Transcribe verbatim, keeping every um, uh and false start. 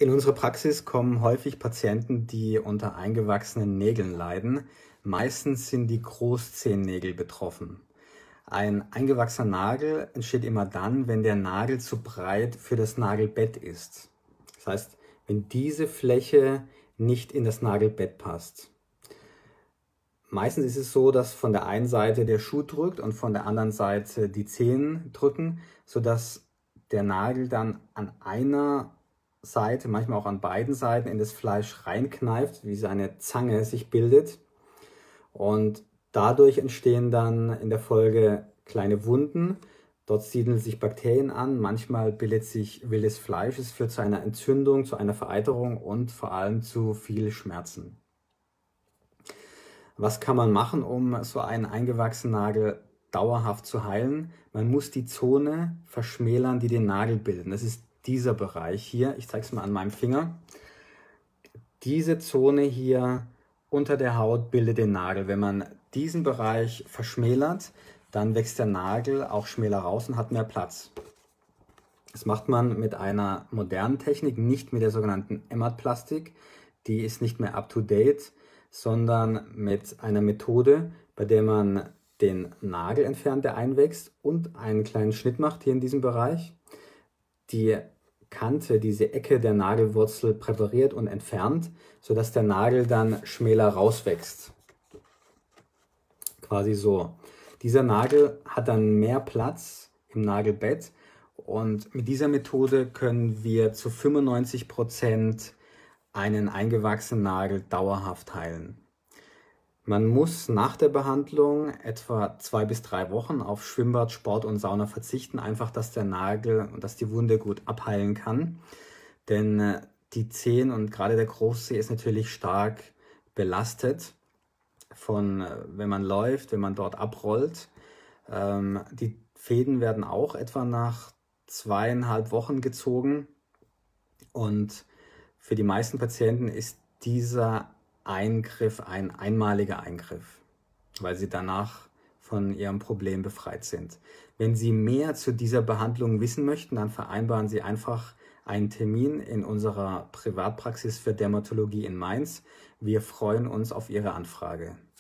In unsere Praxis kommen häufig Patienten, die unter eingewachsenen Nägeln leiden. Meistens sind die Großzehennägel betroffen. Ein eingewachsener Nagel entsteht immer dann, wenn der Nagel zu breit für das Nagelbett ist. Das heißt, wenn diese Fläche nicht in das Nagelbett passt. Meistens ist es so, dass von der einen Seite der Schuh drückt und von der anderen Seite die Zehen drücken, sodass der Nagel dann an einer Seite, manchmal auch an beiden Seiten in das Fleisch reinkneift, wie so eine Zange sich bildet. Und dadurch entstehen dann in der Folge kleine Wunden. Dort siedeln sich Bakterien an, manchmal bildet sich wildes Fleisch. Es führt zu einer Entzündung, zu einer Vereiterung und vor allem zu viel Schmerzen. Was kann man machen, um so einen eingewachsenen Nagel dauerhaft zu heilen? Man muss die Zone verschmälern, die den Nagel bilden. Das ist dieser Bereich hier. Ich zeige es mal an meinem Finger. Diese Zone hier unter der Haut bildet den Nagel. Wenn man diesen Bereich verschmälert, dann wächst der Nagel auch schmäler raus und hat mehr Platz. Das macht man mit einer modernen Technik, nicht mit der sogenannten Emmet-Plastik. Die ist nicht mehr up-to-date, sondern mit einer Methode, bei der man den Nagel entfernt, der einwächst, und einen kleinen Schnitt macht hier in diesem Bereich. Die Kante, diese Ecke der Nagelwurzel präpariert und entfernt, sodass der Nagel dann schmäler rauswächst. Quasi so. Dieser Nagel hat dann mehr Platz im Nagelbett und mit dieser Methode können wir zu fünfundneunzig Prozent einen eingewachsenen Nagel dauerhaft heilen. Man muss nach der Behandlung etwa zwei bis drei Wochen auf Schwimmbad, Sport und Sauna verzichten, einfach, dass der Nagel und dass die Wunde gut abheilen kann. Denn die Zehen und gerade der Großzeh ist natürlich stark belastet von, wenn man läuft, wenn man dort abrollt. Ähm, die Fäden werden auch etwa nach zweieinhalb Wochen gezogen und für die meisten Patienten ist dieser Eingriff ein einmaliger Eingriff, weil sie danach von ihrem Problem befreit sind. Wenn Sie mehr zu dieser Behandlung wissen möchten, dann vereinbaren Sie einfach einen Termin in unserer Privatpraxis für Dermatologie in Mainz. Wir freuen uns auf Ihre Anfrage.